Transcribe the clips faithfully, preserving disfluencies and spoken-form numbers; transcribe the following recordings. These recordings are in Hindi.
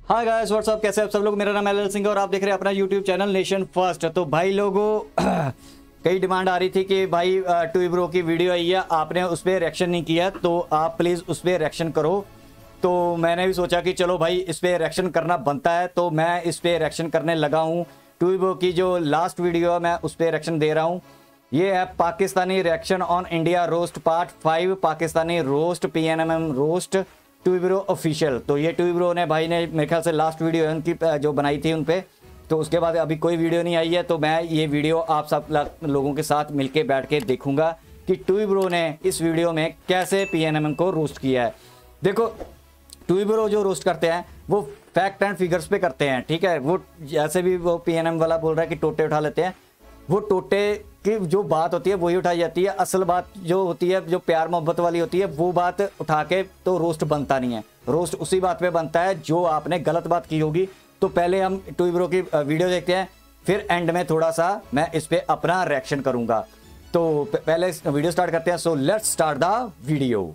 हाय गाइस व्हाट्सअप, कैसे आप सब लोग। मेरा नाम एल एल सिंह और आप देख रहे हैं अपना यूट्यूब चैनल नेशन फर्स्ट। तो भाई लोगों कई डिमांड आ रही थी कि भाई टू ब्रो की वीडियो आई है, आपने उस पर रिएक्शन नहीं किया, तो आप प्लीज़ उस पर रिएक्शन करो। तो मैंने भी सोचा कि चलो भाई इस पर रिएक्शन करना बनता है, तो मैं इस पर रिएक्शन करने लगा हूँ। टू ब्रो की जो लास्ट वीडियो है मैं उस पर रिएक्शन दे रहा हूँ। ये है Pakistani reaction on India roast part five, Pakistani roast P N M M roast to bro official. तो ये टू ब्रो ने भाई ने मेरे ख्याल से लास्ट वीडियो है उनकी जो बनाई थी उन पे, तो उसके बाद अभी कोई वीडियो नहीं आई है। तो मैं ये वीडियो आप सब लोगों के साथ मिलके बैठ के देखूंगा कि टू ब्रो ने इस वीडियो में कैसे पी एन एम एम को रोस्ट किया है। देखो टू ब्रो जो रोस्ट करते हैं वो फैक्ट एंड फिगर्स पे करते हैं, ठीक है। वो जैसे भी वो पी एन एम वाला बोल रहा है कि टोटे उठा लेते हैं, वो टोटे की जो बात होती है वही उठाई जाती है। असल बात जो होती है, जो प्यार मोहब्बत वाली होती है, वो बात उठा के तो रोस्ट बनता नहीं है। रोस्ट उसी बात पे बनता है जो आपने गलत बात की होगी। तो पहले हम टू ब्रो की वीडियो देखते हैं, फिर एंड में थोड़ा सा मैं इस पे अपना रिएक्शन करूंगा। तो पहले वीडियो स्टार्ट करते हैं। So let's start the video.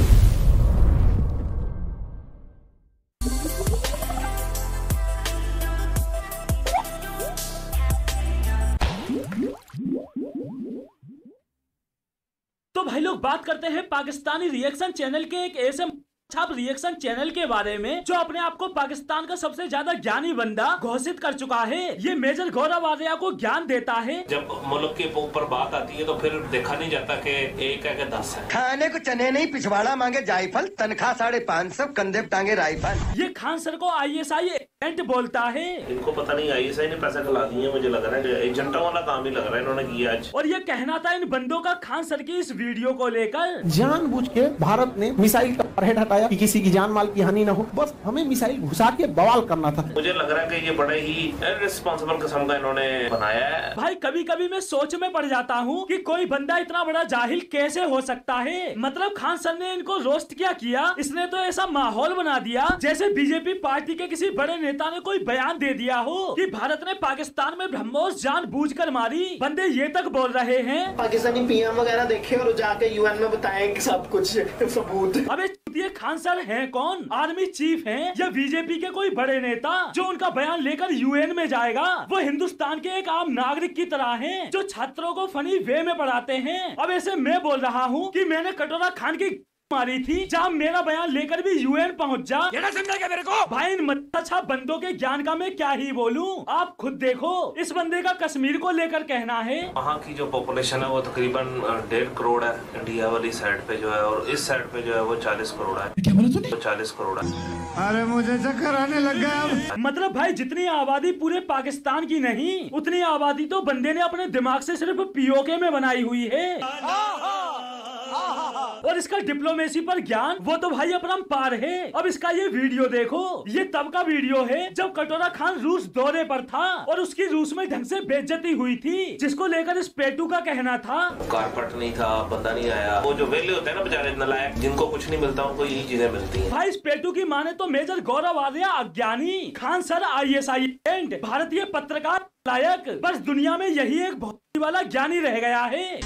तो भाई लोग बात करते हैं पाकिस्तानी रिएक्शन चैनल के एक ऐसे छाप रिएक्शन चैनल के बारे में जो अपने आप को पाकिस्तान का सबसे ज्यादा ज्ञानी बंदा घोषित कर चुका है। ये मेजर गौरव आर्या को ज्ञान देता है। जब मुल्क के ऊपर बात आती है तो फिर देखा नहीं जाता कि एक है कि दस है। खाने को चने नहीं पिछवाड़ा मांगे जायफल, तनख्वाह साढ़े पाँच सौ, कंधे पे टांगे राइफल। ये खान सर को आई एस आई एजेंट बोलता है। इनको पता नहीं आई एस आई ने पैसे खिला दिए, मुझे लग रहा है एजेंटों वाला काम ही लग रहा है इन्होंने किया आज। और ये कहना था इन बंदों का खान सर की इस वीडियो को लेकर। जानबूझ के भारत ने मिसाइल का परहेट हटाया कि किसी की जान माल की हानि न हो, बस हमें मिसाइल घुसा के बवाल करना था। मुझे लग रहा है कि ये बड़े ही इररिस्पांसिबल किस्म का इन्होंने बनाया है। भाई कभी कभी मैं सोच में पड़ जाता हूँ कि कोई बंदा इतना बड़ा जाहिल कैसे हो सकता है। मतलब खान सर ने इनको रोस्ट क्या किया, इसने तो ऐसा माहौल बना दिया जैसे बीजेपी पार्टी के किसी बड़े नेता ने कोई बयान दे दिया हो कि भारत ने पाकिस्तान में ब्रह्मोस जानबूझकर मारी। बंदे ये तक बोल रहे हैं पाकिस्तानी पी एम वगैरह देखे और जाके यू एन में बताएं कि सब कुछ सबूत। अबे ये खान सर हैं कौन? आर्मी चीफ हैं या बीजेपी के कोई बड़े नेता जो उनका बयान लेकर यू एन में जाएगा? वो हिंदुस्तान के एक आम नागरिक की तरह हैं जो छात्रों को फनी वे में पढ़ाते हैं। अब ऐसे मैं बोल रहा हूँ कि मैंने कटोरा खान की मारी थी, जहाँ मेरा बयान लेकर भी यू एन पहुँच जा। ये ना समझा क्या मेरे को? भाई इन अच्छा बंदों के ज्ञान का मैं क्या ही बोलूं। आप खुद देखो, इस बंदे का कश्मीर को लेकर कहना है। वहाँ की जो पॉपुलेशन है वो तकरीबन डेढ़ करोड़ है इंडिया वाली साइड पे जो है, और इस साइड पे जो है वो चालीस करोड़ है। क्या बोला तूने? चालीस करोड़ है। अरे मुझे चक्कर आने लग गया। मतलब भाई जितनी आबादी पूरे पाकिस्तान की नहीं, उतनी आबादी तो बंदे ने अपने दिमाग से सिर्फ पीओके में बनाई हुई है। और इसका डिप्लोमेसी पर ज्ञान वो तो भाई अपरंपार है। अब इसका ये वीडियो देखो, ये तब का वीडियो है जब कटोरा खान रूस दौरे पर था और उसकी रूस में ढंग से बेइज्जती हुई थी, जिसको लेकर इस पेटू का कहना था कारपेट नहीं था, बंदा नहीं आया। वो जो वेले होते हैं ना बेचारे नलायक, जिनको कुछ नहीं मिलता उनको यही चीजें मिलती हैं। भाई इस पेटू की माने तो मेजर गौरव आर्या अज्ञानी, Khan sir I S I agent, भारतीय पत्रकार लायक, बस दुनिया में यही एक बहुत वाला ज्ञानी रह गया है।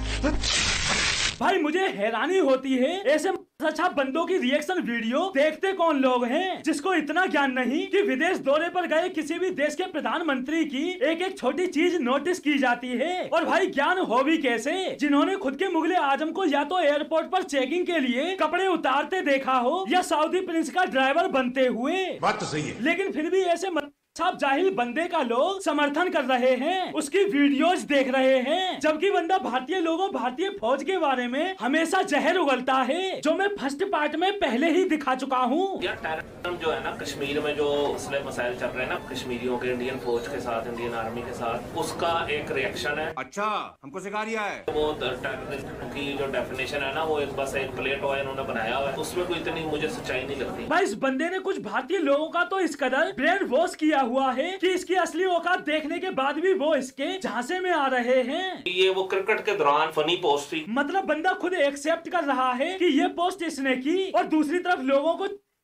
भाई मुझे हैरानी होती है ऐसे अच्छा बंदों की रिएक्शन वीडियो देखते कौन लोग हैं जिसको इतना ज्ञान नहीं कि विदेश दौरे पर गए किसी भी देश के प्रधानमंत्री की एक एक छोटी चीज नोटिस की जाती है। और भाई ज्ञान हो भी कैसे, जिन्होंने खुद के मुगले आजम को या तो एयरपोर्ट पर चेकिंग के लिए कपड़े उतारते देखा हो या सऊदी प्रिंस का ड्राइवर बनते हुए। बात तो सही है, लेकिन फिर भी ऐसे सब जाहिल बंदे का लोग समर्थन कर रहे हैं, उसकी वीडियोज देख रहे हैं, जबकि बंदा भारतीय लोगों भारतीय फौज के बारे में हमेशा जहर उगलता है, जो मैं फर्स्ट पार्ट में पहले ही दिखा चुका हूँ। यार टेररिज्म जो है ना कश्मीर में, जो मसले मसाइल चल रहे हैं ना कश्मीरियों के, इंडियन फौज के साथ, इंडियन आर्मी के साथ, उसका एक रिएक्शन है। अच्छा हमको सिखा रिया है। वो टेररिज्म की जो डेफिनेशन है ना, वो एक बस एक प्लेट हुआ इन्होंने बनाया हुआ है, उसमें कोई इतनी मुझे सच्चाई नहीं लगती। भाई इस बंदे ने कुछ भारतीय लोगों का तो इस कदर ब्रेन वॉश किया हुआ है कि इसकी असली औकात देखने के बाद भी वो इसके झांसे में आ रहे हैं। ये वो क्रिकेट के दौरान फनी पोस्ट थी। मतलब बंदा खुद एक्सेप्ट कर रहा है कि ये पोस्ट इसने की और दूसरी तरफ लोगों को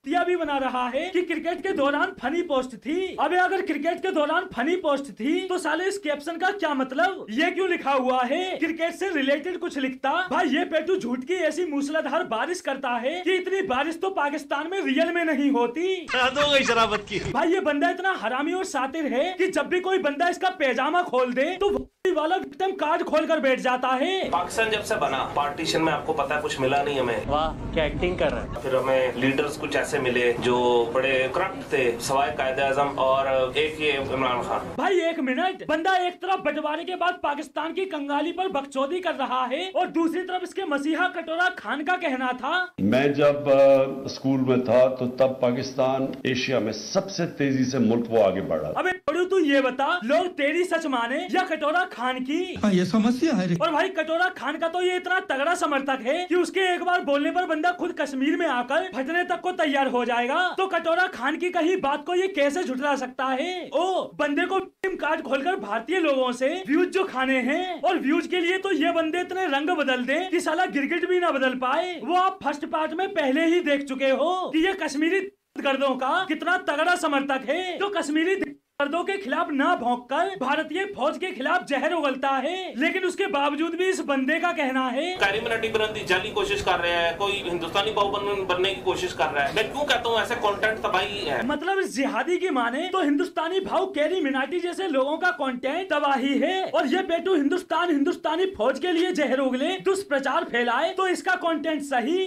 भी बना रहा है कि क्रिकेट के दौरान फनी पोस्ट थी। अबे अगर क्रिकेट के दौरान फनी पोस्ट थी तो साले इस कैप्शन का क्या मतलब? ये क्यों लिखा हुआ है? क्रिकेट से रिलेटेड कुछ लिखता। भाई ये पेटू झूठ की ऐसी मूसलाधार बारिश करता है कि इतनी बारिश तो पाकिस्तान में रियल में नहीं होती। शराबत की भाई ये बंदा इतना हरामी और सातिर है कि जब भी कोई बंदा इसका पैजामा खोल दे तो वाला विक्टिम कार्ड खोल कर बैठ जाता है। पाकिस्तान जब से बना पार्टीशन में आपको पता है कुछ मिला नहीं हमें। वाह क्या एक्टिंग कर रहा है। फिर हमें लीडर्स कुछ ऐसे मिले जो बड़े करप्ट थे, सवाए कायदे आजम और एक ये इमरान खान। भाई एक मिनट, बंदा एक तरफ बंटवारे के बाद पाकिस्तान की कंगाली पर बकचोदी कर रहा है और दूसरी तरफ इसके मसीहा कटोरा खान का कहना था मैं जब आ, स्कूल में था तो तब पाकिस्तान एशिया में सबसे तेजी से मुल्क वो आगे बढ़ा। अबे तू ये बता, लोग तेरी सच माने या कटोरा खान की? ये समस्या है। और भाई कटोरा खान का तो ये इतना तगड़ा समर्थक है कि उसके एक बार बोलने पर बंदा खुद कश्मीर में आकर फटने तक को तैयार हो जाएगा। तो कटोरा खान की कही बात को ये कैसे झुठला सकता है? ओ बंदे को कार्ड खोलकर भारतीय लोगों से व्यूज जो खाने हैं और व्यूज के लिए तो ये बंदे इतने रंग बदल दे कि साला गिरगिट भी ना बदल पाए। वो आप फर्स्ट पार्ट में पहले ही देख चुके हो कि ये कश्मीरी गर्दों का कितना तगड़ा समर्थक है, जो कश्मीरी गर्दों के खिलाफ ना भौंककर भारतीय फौज के खिलाफ जहर उगलता है। लेकिन उसके बावजूद भी इस बंदे का कहना है करीमनटी बनने जाली कोशिश कर रहे हैं, कोई हिंदुस्तानी बाहु बन, बनने की कोशिश कर रहा है। मैं क्यों कहता हूँ ऐसे कंटेंट तबाही है। मतलब इस जिहादी की माने तो हिंदुस्तानी भाव कैरी मिनाटी जैसे लोगों का कंटेंट तबाही है और ये पेटू हिंदुस्तान हिंदुस्तानी फौज के लिए जहर उगले दुष्प्रचार फैलाए तो इसका कंटेंट सही।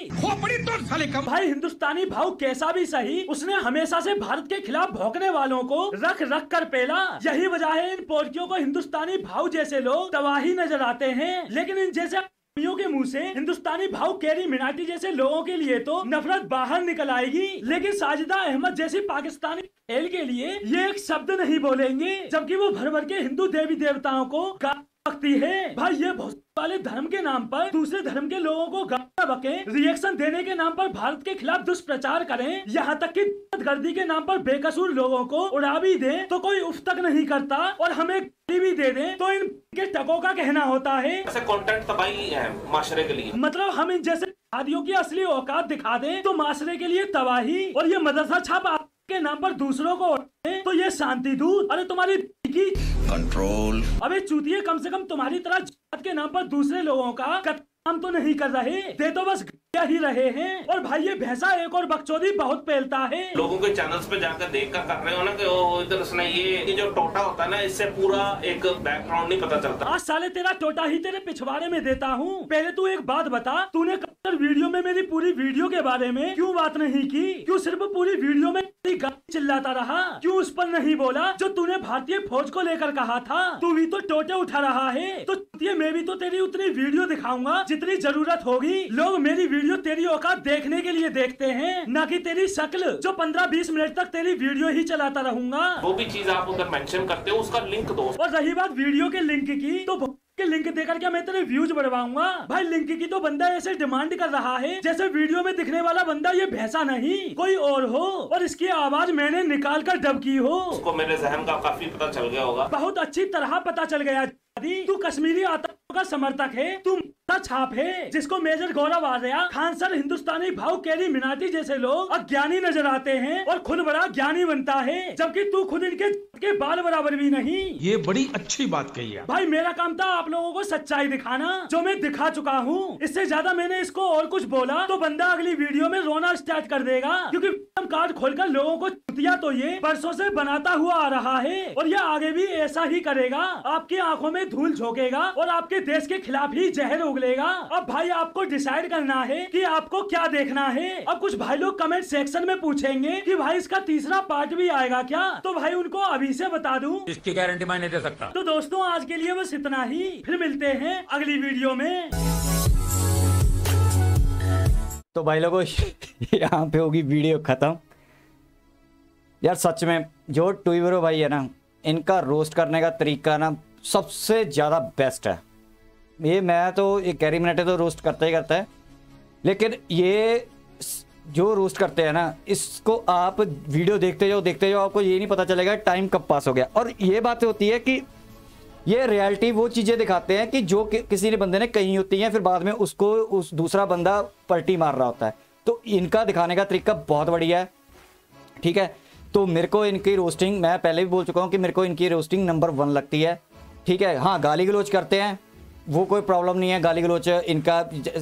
भाई हिंदुस्तानी भाव कैसा भी सही, उसने हमेशा से भारत के खिलाफ भौंकने वालों को रख रख कर पेला। यही वजह है इन पोर्टियों को हिंदुस्तानी भाव जैसे लोग तबाही नजर आते हैं। लेकिन इन जैसे के मुंह से हिंदुस्तानी भाव कैरी मिनाटी जैसे लोगों के लिए तो नफरत बाहर निकल आएगी, लेकिन साजिदा अहमद जैसी पाकिस्तानी खेल के लिए ये एक शब्द नहीं बोलेंगे, जबकि वो भर भर के हिंदू देवी देवताओं को गाती है। भाई ये बहुत वाले धर्म के नाम पर दूसरे धर्म के लोगों को गाना बके, रिएक्शन देने के नाम पर भारत के खिलाफ दुष्प्रचार करें, यहाँ तक कि गर्दी के नाम पर बेकसूर लोगों को उड़ा भी दे तो कोई उफ तक नहीं करता और हमें गाली भी दे दे तो इनके टकों का कहना होता है ऐसे कंटेंट तबाही है माशरे के लिए। मतलब हम इन जैसे शादियों की असली औकात दिखा दें तो माशरे के लिए तबाही, और ये मदरसा छाप के नाम पर दूसरों को तो ये शांति दूत। अरे तुम्हारी की कंट्रोल। अबे चूतिए, कम से कम तुम्हारी तरह जात के नाम पर दूसरे लोगों का काम तो नहीं कर रहे, दे तो बस ही रहे हैं। और भाई ये भैंसा एक और बकचोदी बहुत फैलता है। लोगों के चैनल्स पे जाकर देख कर कर रहे हो ना कि वो इधर से ये ये जो टोटा होता है ना, इससे पूरा एक बैकग्राउंड नहीं पता चलता। आज साले तेरा टोटा ही तेरे पिछवाड़े में देता हूँ। पहले तू एक बात बता, तूने कल वीडियो में मेरी पूरी वीडियो के बारे में क्यों बात नहीं की? क्यों सिर्फ पूरी वीडियो में चिल्लाता रहा? क्यों उस पर नहीं बोला जो तूने भारतीय फौज को लेकर कहा था? तू भी तो टोटे उठा रहा है, तो मैं भी तो तेरी उतनी वीडियो दिखाऊंगा जितनी जरूरत होगी। लोग मेरी वीडियो तेरी औकात देखने के लिए देखते हैं, न कि तेरी शक्ल जो पंद्रह बीस मिनट तक तेरी वीडियो ही चलाता रहूंगा। वो भी चीज आप उधर मेंशन करते हो, उसका लिंक दो। और रही बात वीडियो के लिंक की, तो के लिंक देकर क्या मैं तेरे व्यूज बढ़वाऊंगा? भाई लिंक की तो बंदा ऐसे डिमांड कर रहा है जैसे वीडियो में दिखने वाला बंदा ये भैंसा नहीं कोई और हो और इसकी आवाज मैंने निकाल कर डब की हो। उसको मेरे जहन का काफी पता चल गया होगा। बहुत अच्छी तरह पता चल गया। तू कश्मीरी आतंक का समर्थक है, तू छाप है जिसको मेजर गौरव आर्या, खान सर, हिंदुस्तानी भाव कैरी मिनाटी जैसे लोग अज्ञानी नजर आते हैं और खुद बड़ा ज्ञानी बनता है, जबकि तू खुद इनके के बाल बराबर भी नहीं। ये बड़ी अच्छी बात कही है। भाई मेरा काम था आप लोगों को सच्चाई दिखाना, जो मैं दिखा चुका हूँ। इससे ज्यादा मैंने इसको और कुछ बोला तो बंदा अगली वीडियो में रोना स्टार्ट कर देगा, क्योंकि कार्ड खोलकर लोगों को चुतिया तो ये बरसों से बनाता हुआ आ रहा है और ये आगे भी ऐसा ही करेगा। आपकी आंखों में धूल झोंकेगा और आपके देश के खिलाफ ही जहर उगलेगा। अब भाई आपको डिसाइड करना है कि आपको क्या देखना है। अब कुछ भाई लोग कमेंट सेक्शन में पूछेंगे कि भाई इसका तीसरा पार्ट भी आएगा क्या, तो भाई उनको अभी से बता दूं, इसकी गारंटी मैं नहीं दे सकता। तो दोस्तों आज के लिए बस इतना ही, फिर मिलते हैं अगली वीडियो में। तो भाई लोगों यहाँ पे होगी वीडियो खत्म। यार सच में जो ट्विबरो भाई है ना, इनका रोस्ट करने का तरीका ना सबसे ज़्यादा बेस्ट है। ये मैं तो ये कैरी मिनाटी तो रोस्ट करता ही करता है, लेकिन ये जो रोस्ट करते हैं ना, इसको आप वीडियो देखते जाओ देखते जाओ, आपको ये नहीं पता चलेगा टाइम कब पास हो गया। और ये बात होती है कि ये रियलिटी वो चीज़ें दिखाते हैं कि जो कि, किसी ने बंदे ने कही होती हैं, फिर बाद में उसको उस दूसरा बंदा पलटी मार रहा होता है। तो इनका दिखाने का तरीका बहुत बढ़िया है, ठीक है। तो मेरे को इनकी रोस्टिंग, मैं पहले भी बोल चुका हूँ कि मेरे को इनकी रोस्टिंग नंबर वन लगती है, ठीक है। हाँ, गाली गलोच करते हैं वो कोई प्रॉब्लम नहीं है, गाली गलोच इनका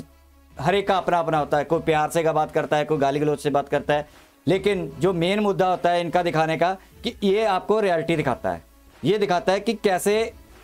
हर एक का अपना अपना होता है, कोई प्यार से का बात करता है, कोई गाली गलोच से बात करता है, लेकिन जो मेन मुद्दा होता है इनका दिखाने का कि ये आपको रियलिटी दिखाता है, ये दिखाता है कि कैसे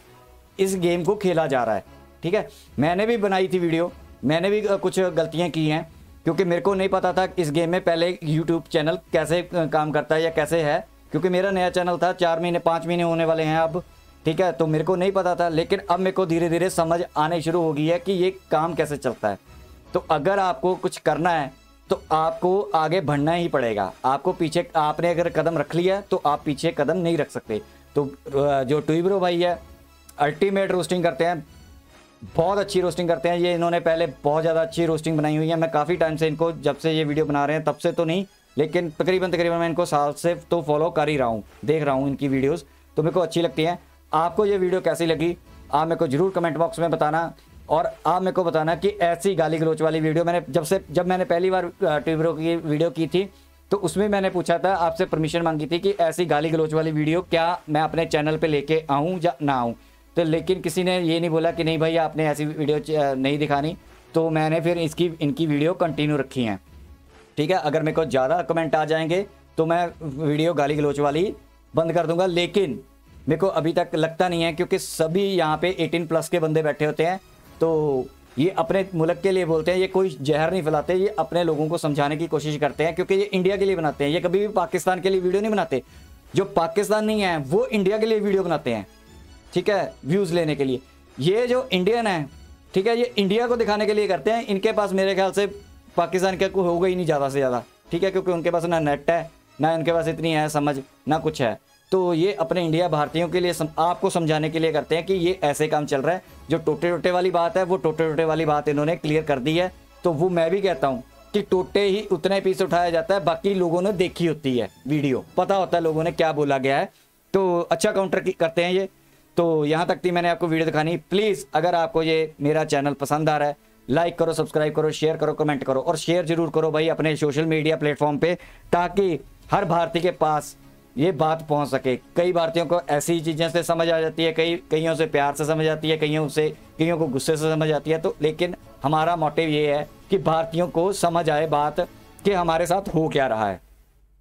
इस गेम को खेला जा रहा है, ठीक है। मैंने भी बनाई थी वीडियो, मैंने भी कुछ गलतियां की हैं क्योंकि मेरे को नहीं पता था इस गेम में पहले यूट्यूब चैनल कैसे काम करता है या कैसे है, क्योंकि मेरा नया चैनल था, चार महीने पाँच महीने होने वाले हैं अब, ठीक है। तो मेरे को नहीं पता था, लेकिन अब मेरे को धीरे धीरे समझ आने शुरू हो गई है कि ये काम कैसे चलता है। तो अगर आपको कुछ करना है तो आपको आगे बढ़ना ही पड़ेगा, आपको पीछे, आपने अगर कदम रख लिया है तो आप पीछे कदम नहीं रख सकते। तो जो ट्विब्रो भाई है अल्टीमेट रोस्टिंग करते हैं, बहुत अच्छी रोस्टिंग करते हैं ये, इन्होंने पहले बहुत ज़्यादा अच्छी रोस्टिंग बनाई हुई है। मैं काफ़ी टाइम से इनको, जब से ये वीडियो बना रहे हैं तब से तो नहीं, लेकिन तकरीबन तकरीबन मैं इनको साल से तो फॉलो कर ही रहा हूँ, देख रहा हूँ इनकी वीडियोज़, तो मेरे को अच्छी लगती हैं। आपको ये वीडियो कैसी लगी आप मेरे को ज़रूर कमेंट बॉक्स में बताना, और आप मेरे को बताना कि ऐसी गाली गलोच वाली वीडियो, मैंने जब से जब मैंने पहली बार ट्विब्रो की वीडियो की थी तो उसमें मैंने पूछा था, आपसे परमिशन मांगी थी कि ऐसी गाली गलोच वाली वीडियो क्या मैं अपने चैनल पे लेके आऊँ या ना आऊँ, तो लेकिन किसी ने ये नहीं बोला कि नहीं भाई आपने ऐसी वीडियो नहीं दिखानी, तो मैंने फिर इसकी इनकी वीडियो कंटिन्यू रखी हैं, ठीक है। अगर मेरे को ज़्यादा कमेंट आ जाएंगे तो मैं वीडियो गाली गलोच वाली बंद कर दूंगा, लेकिन मेरे को अभी तक लगता नहीं है, क्योंकि सभी यहाँ पे अठारह प्लस के बंदे बैठे होते हैं, तो ये अपने मुल्क के लिए बोलते हैं, ये कोई जहर नहीं फैलाते, ये अपने लोगों को समझाने की कोशिश करते हैं, क्योंकि ये इंडिया के लिए बनाते हैं, ये कभी भी पाकिस्तान के लिए वीडियो नहीं बनाते। जो पाकिस्तान नहीं है वो इंडिया के लिए वीडियो बनाते हैं, ठीक है, व्यूज़ लेने के लिए। ये जो इंडियन है, ठीक है, ये इंडिया को दिखाने के लिए करते हैं। इनके पास मेरे ख्याल से पाकिस्तान का कोई होगा ही नहीं ज़्यादा से ज़्यादा, ठीक है, क्योंकि उनके पास ना नेट है, ना उनके पास इतनी है समझ, ना कुछ है। तो ये अपने इंडिया भारतीयों के लिए सम, आपको समझाने के लिए करते हैं कि ये ऐसे काम चल रहा है। जो टोटे टोटे वाली बात है वो टोटे टोटे वाली बात इन्होंने क्लियर कर दी है, तो वो मैं भी कहता हूँ कि टोटे ही उतने पीस उठाया जाता है, बाकी लोगों ने देखी होती है वीडियो, पता होता है लोगों ने क्या बोला गया है, तो अच्छा काउंटर करते हैं ये। तो यहाँ तक थी मैंने आपको वीडियो दिखानी। प्लीज़ अगर आपको ये मेरा चैनल पसंद आ रहा है, लाइक करो, सब्सक्राइब करो, शेयर करो, कमेंट करो, और शेयर जरूर करो भाई अपने सोशल मीडिया प्लेटफॉर्म पे, ताकि हर भारतीय के पास ये बात पहुंच सके। कई भारतीयों को ऐसी चीज़ें से समझ आ जाती है, कई कईयों से प्यार से समझ आती है, कईयों से कईयों को गुस्से से समझ आती है, तो लेकिन हमारा मोटिव ये है कि भारतीयों को समझ आए बात कि हमारे साथ हो क्या रहा है।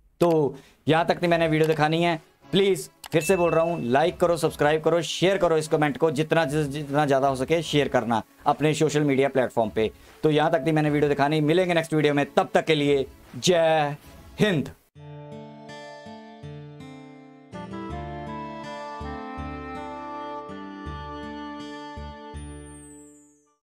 तो यहाँ तक थी मैंने वीडियो दिखानी है। प्लीज़ फिर से बोल रहा हूँ, लाइक करो, सब्सक्राइब करो, शेयर करो इस कमेंट को, जितना जितना ज़्यादा हो सके शेयर करना अपने सोशल मीडिया प्लेटफॉर्म पे। तो यहाँ तक थी मैंने वीडियो दिखानी। मिलेंगे नेक्स्ट वीडियो में, तब तक के लिए जय हिंद।